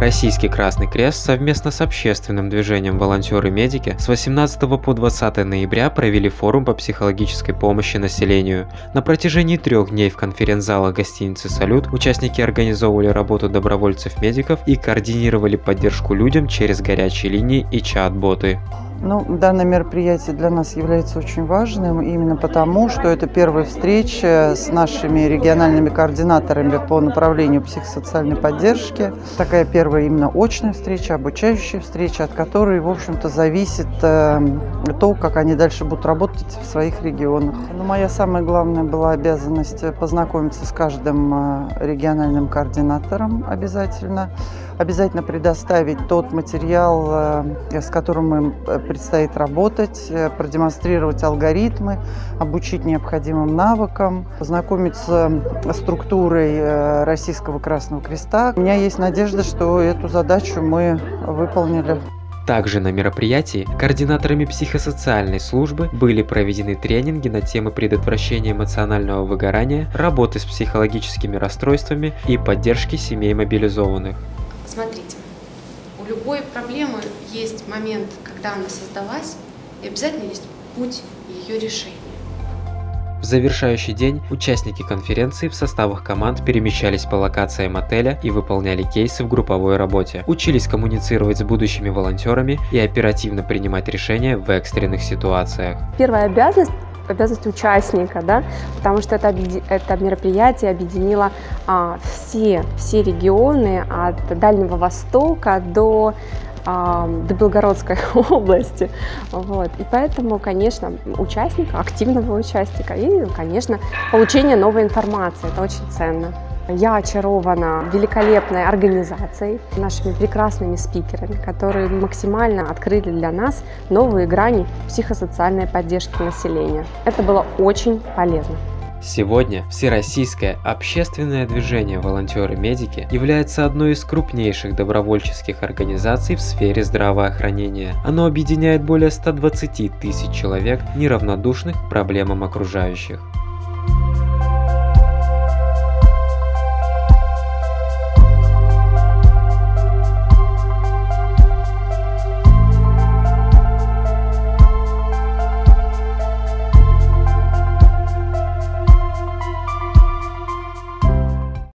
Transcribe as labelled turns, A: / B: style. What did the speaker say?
A: Российский Красный Крест совместно с общественным движением «Волонтеры-медики» с 18 по 20 ноября провели форум по психологической помощи населению. На протяжении 3 дней в конференц-залах гостиницы «Салют» участники организовывали работу добровольцев-медиков и координировали поддержку людям через горячие линии и чат-боты.
B: Данное мероприятие для нас является очень важным именно потому, что это первая встреча с нашими региональными координаторами по направлению психосоциальной поддержки. Такая первая именно очная встреча, обучающая встреча, от которой, в общем-то, зависит то, как они дальше будут работать в своих регионах. Моя самая главная была обязанность познакомиться с каждым региональным координатором обязательно. Обязательно предоставить тот материал, с которым им предстоит работать, продемонстрировать алгоритмы, обучить необходимым навыкам, познакомиться с структурой Российского Красного Креста. У меня есть надежда, что эту задачу мы выполнили.
A: Также на мероприятии координаторами психосоциальной службы были проведены тренинги на темы предотвращения эмоционального выгорания, работы с психологическими расстройствами и поддержки семей мобилизованных.
C: Смотрите, у любой проблемы есть момент, когда она создалась, и обязательно есть путь ее решения.
A: В завершающий день участники конференции в составах команд перемещались по локациям отеля и выполняли кейсы в групповой работе, учились коммуницировать с будущими волонтерами и оперативно принимать решения в экстренных ситуациях.
D: Первая обязанность участника, да, потому что это мероприятие объединило все регионы от Дальнего Востока до Белгородской области. Вот. И поэтому, конечно, активного участника и, конечно, получение новой информации. Это очень ценно. Я очарована великолепной организацией, нашими прекрасными спикерами, которые максимально открыли для нас новые грани психосоциальной поддержки населения. Это было очень полезно.
A: Сегодня Всероссийское общественное движение «Волонтеры-медики» является одной из крупнейших добровольческих организаций в сфере здравоохранения. Оно объединяет более 120 тысяч человек, неравнодушных к проблемам окружающих.